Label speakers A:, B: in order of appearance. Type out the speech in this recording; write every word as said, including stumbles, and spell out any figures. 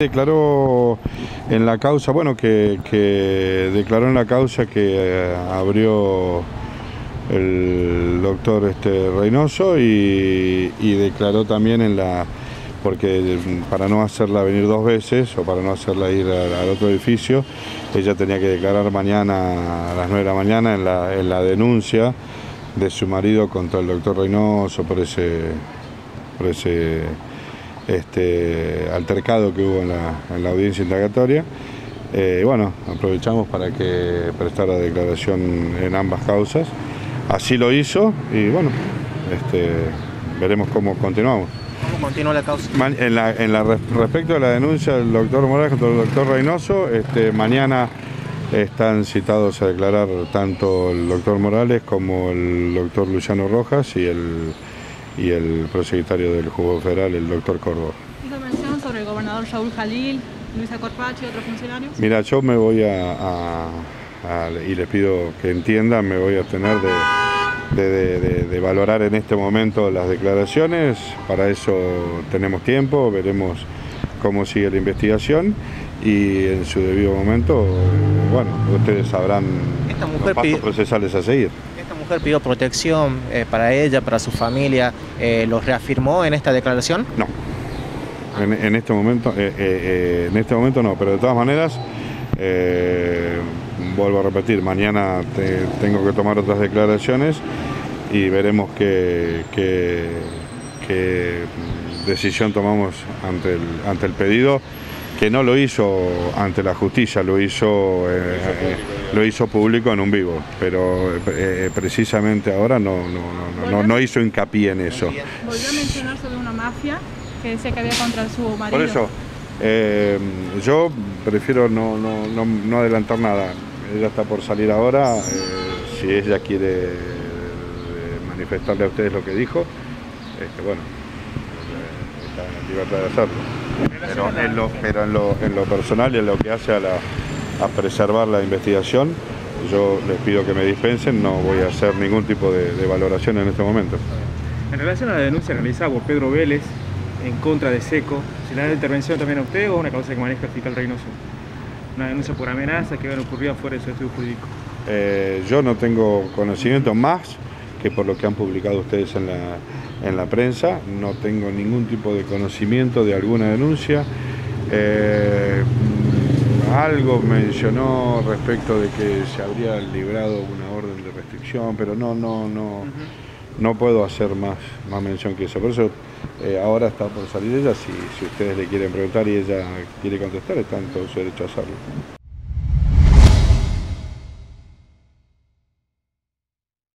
A: Declaró en la causa, bueno, que, que declaró en la causa que eh, abrió el doctor este, Reynoso y, y declaró también en la, porque para no hacerla venir dos veces o para no hacerla ir al, al otro edificio, ella tenía que declarar mañana a las nueve de la mañana en la, en la denuncia de su marido contra el doctor Reynoso por ese, por ese Este, altercado que hubo en la, en la audiencia indagatoria. Eh, bueno, aprovechamos para que prestara declaración en ambas causas. Así lo hizo y bueno, este, veremos cómo continuamos.
B: ¿Cómo continúa la causa?
A: En la, en la, respecto a la denuncia del doctor Morales contra el doctor Reynoso, este, mañana están citados a declarar tanto el doctor Morales como el doctor Luciano Rojas y el y el prosecretario del Juzgado Federal, el doctor Córdoba.
C: ¿Hizo mención sobre el gobernador Saúl Jalil, Luisa Corpacho y otros funcionarios?
A: Mira, yo me voy a, a, a, y les pido que entiendan, me voy a abstener de, de, de, de, de valorar en este momento las declaraciones. Para eso tenemos tiempo, veremos cómo sigue la investigación y en su debido momento, bueno, ustedes sabrán
B: Esta mujer
A: los pasos
B: pide...
A: procesales a seguir.
B: Esta mujer pidió protección eh, para ella, para su familia. Eh, ¿Lo reafirmó en esta declaración?
A: No. En, en este momento, eh, eh, en este momento no, pero de todas maneras, eh, vuelvo a repetir, mañana te, tengo que tomar otras declaraciones y veremos qué, qué, qué decisión tomamos ante el, ante el pedido, que no lo hizo ante la justicia, lo hizo, eh, eh, lo hizo público en un vivo, pero eh, precisamente ahora no, no, no, no, no hizo hincapié en eso.
C: Volvió a mencionar sobre una mafia que decía que había contra su marido.
A: Por eso, eh, yo prefiero no, no, no, no adelantar nada. Ella está por salir ahora. Eh, si ella quiere eh, manifestarle a ustedes lo que dijo, este, bueno, eh, está en libertad de hacerlo. Pero, en lo, pero en, lo, en lo personal y en lo que hace a, la, a preservar la investigación, yo les pido que me dispensen, no voy a hacer ningún tipo de, de valoración en este momento.
D: En relación a la denuncia realizada por Pedro Vélez en contra de Seco, ¿se le da intervención también a usted o una causa que maneja el fiscal Reynoso? Una denuncia por amenaza que habían ocurrido fuera de su estudio jurídico.
A: Eh, yo no tengo conocimiento más que por lo que han publicado ustedes en la, en la prensa, no tengo ningún tipo de conocimiento de alguna denuncia. Eh, algo mencionó respecto de que se habría librado una orden de restricción, pero no, no, no, uh-huh. no puedo hacer más, más mención que eso. Por eso eh, ahora está por salir ella, si, si ustedes le quieren preguntar y ella quiere contestar, está en todo su derecho a hacerlo.